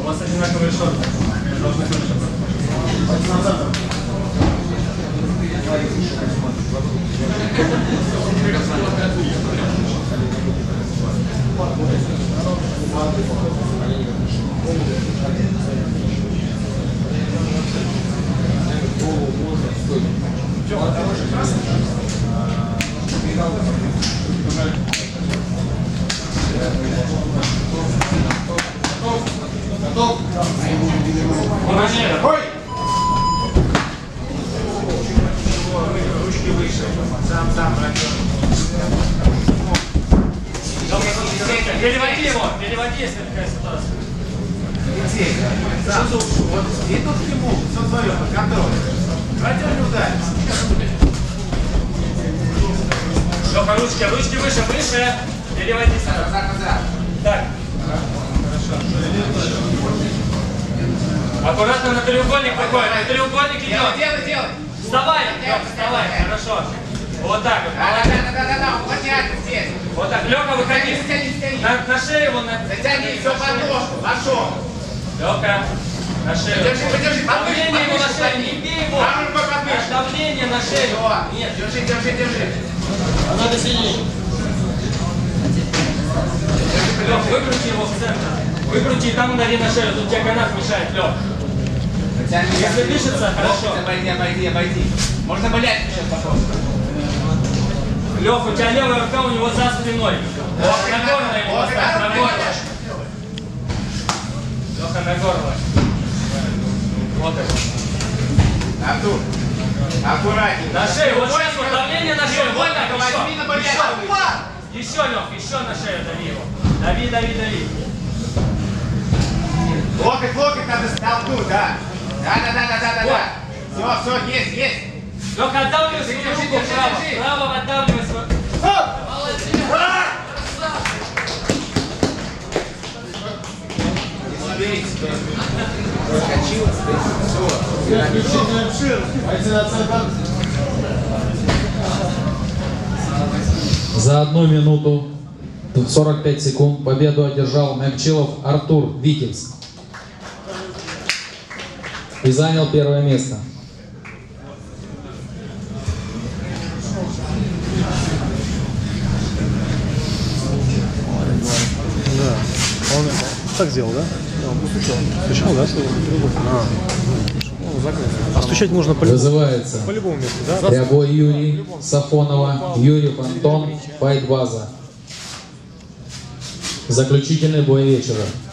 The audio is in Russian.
У вас одинаковые шорты. Должны больше быть. Готов? Ручки выше. Сам. Переводи его, переводи, если такая ситуация. Вот и тут не могут, все твое, под контролем. Давайте не ударить. Леха, ручки выше. Переводи сюда. Так. Хорошо. Аккуратно на треугольник приходит. На треугольник идет. Делай. Вставай, Леха, вставай. Хорошо. Вот так вот. Да, уплотняйте здесь. Вот так. Леха, выходи. На шею его. Затяни все под ножку. Пошел. Леха, на шею. Подержи. Давление ему на шею. Не бей его. Давление на шею. Нет. Держи. Надо сидеть. Лех, выкрути его в центр. Выкрути и там удари на шею. Тут тебе канат мешает, Лех. Если дышится, хорошо. Обойди. Можно блять сейчас, пожалуйста. Лех, у тебя левая рука у него за спиной. На горло ему поставь, на горло. Леха, на горло. Вот это. Артур, аккуратнее. На шею, вот сейчас вот давление на шею. Вот так, Возьми на блять. еще, Лех, еще на шею дави его. Дави. Локоть надо столкнуть, да. Да. Все, есть. Леха, отдавливай свою руку вправо. Вправо отдавливай свою. За 1 минуту 45 секунд победу одержал Мягчилов Артур Витебск и занял 1-е место. Да, он так сделал, да? Стучал, да? А стучать нужно Вызывается по любому месту, да? Рябой Юрий, Сафонова, Юрий Антон, Файтбаза. Заключительный бой вечера.